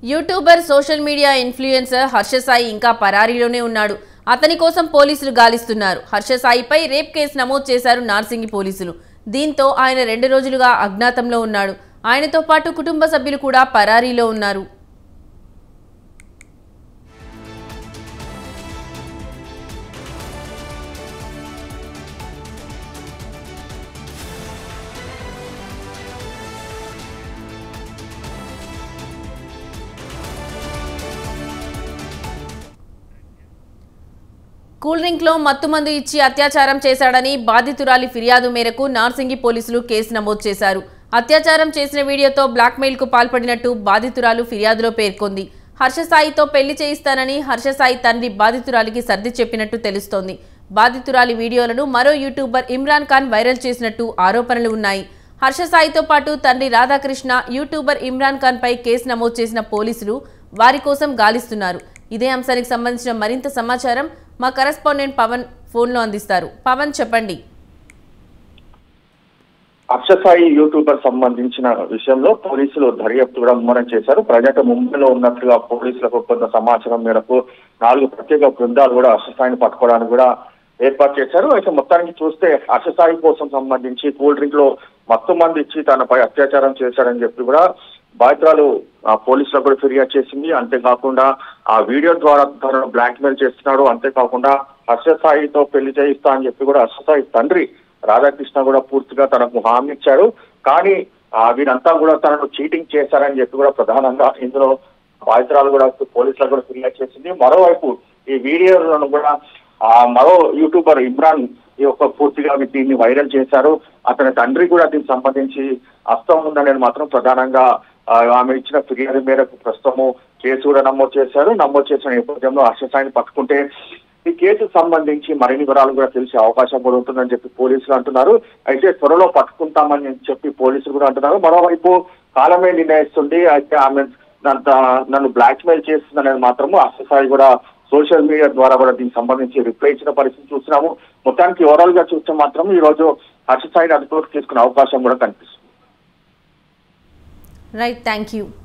YouTuber social media influencer Harsha Sai ఇంకా పరారీలోనే ఉన్నాడు. అతని కోసం పోలీసులు గాలిస్తున్నారు. హర్ష సాయిపై రేప్ కేసు నమోదు చేశారు నార్సింగి పోలీసులు. దీంతో ఆయన 2 రోజులుగా అజ్ఞాతంలో ఉన్నాడు. ఆయనతో పాటు కుటుంబ సభ్యులు కూడా పరారీలో ఉన్నారు. కూల్ డ్రింక్ లో మత్తుమందు ఇచ్చి అత్యాచారం చేశాడని బాధితురాలి ఫిర్యాదు మేరకు నార్సింగి పోలీసులు కేసు నమోదు చేశారు. అత్యాచారం చేసిన వీడియోతో బ్లాక్మెయిల్ కు పాల్పడినట్టు బాధితురాలు ఫిర్యాదులో పేర్కొంది. హర్ష సాయితో పెళ్లి చేయిస్తానని హర్ష సాయి తండ్రి బాధితురాలికి సర్ది చెప్పినట్టు తెలుస్తోంది. బాధితురాలి వీడియోలను మరో యూట్యూబర్ ఇమ్రాన్ ఖాన్ వైరల్ చేసినట్టు ఆరోపణలు ఉన్నాయి. హర్ష సాయితో పాటు తండ్రి రాధాకృష్ణ యూట్యూబర్ ఇమ్రాన్ ఖాన్ పై కేసు నమోదు చేసిన పోలీసులు వారి కోసం గాలిస్తున్నారు. ఇదే అంశానికి సంబంధించిన మరింత సమాచారం మా కరెస్పాండెంట్ పవన్ ఫోన్లో అందిస్తారు. పవన్, చెప్పండి. హర్ష సాయి యూట్యూబర్ సంబంధించిన విషయంలో పోలీసులు దర్యాప్తు కూడా ముమ్మరం చేశారు. ప్రజెంట్ ముంబైలో ఉన్నట్లుగా పోలీసులకు కొంత సమాచారం మేరకు 4 ప్రత్యేక బృందాలు కూడా హర్ష సాయిని పట్టుకోవడానికి కూడా ఏర్పాటు చేశారు. అయితే మొత్తానికి చూస్తే హర్ష సాయి కోసం సంబంధించి కూల్ డ్రింక్ లో మత్తు మంది ఇచ్చి తనపై అత్యాచారం చేశాడని చెప్పి కూడా బాధితురాలు పోలీసులకు కూడా ఫిర్యాదు చేసింది. అంతేకాకుండా ఆ వీడియో ద్వారా తనను బ్లాక్మెయిల్ చేస్తున్నాడు. అంతేకాకుండా హర్ష సాయితో పెళ్లి చేయిస్తా అని చెప్పి కూడా హర్ష సాయి తండ్రి రాధాకృష్ణ కూడా పూర్తిగా తనకు హామీ ఇచ్చారు. కానీ వీరంతా కూడా తనను చీటింగ్ చేశారని చెప్పి కూడా ప్రధానంగా ఇందులో బాధితురాలు కూడా పోలీసులకు కూడా ఫిర్యాదు చేసింది. మరోవైపు ఈ వీడియోలను కూడా మరో యూట్యూబర్ ఇమ్రాన్ ఈ యొక్క పూర్తిగా దీన్ని వైరల్ చేశారు. అతని తండ్రి కూడా దీనికి సంబంధించి హస్తం ఉందని మాత్రం ప్రధానంగా ఆమె ఇచ్చిన ఫిర్యాదు మేరకు ప్రస్తుతము కేసు కూడా నమోదు చేశారు. నమోదు చేసిన నేపథ్యంలో హర్ష సాయిని పట్టుకుంటే ఈ కేసుకు సంబంధించి మరిన్ని వివరాలు కూడా తెలిసే అవకాశం కూడా ఉంటుందని చెప్పి పోలీసులు అంటున్నారు. అయితే త్వరలో పట్టుకుంటామని చెప్పి పోలీసులు కూడా అంటున్నారు. మరోవైపు కాలమే నిర్ణయిస్తుంది. అయితే ఆమె నన్ను బ్లాక్మెయిల్ చేస్తుందనేది మాత్రము హర్ష సాయి కూడా సోషల్ మీడియా ద్వారా కూడా దీనికి సంబంధించి రిప్లై ఇచ్చిన పరిస్థితి చూస్తున్నాము. మొత్తానికి ఓవరాల్ గా చూస్తే మాత్రం ఈ రోజు హర్ష సాయిని అదుపులోకి తీసుకునే అవకాశం కూడా కనిపిస్తుంది. Right, thank you.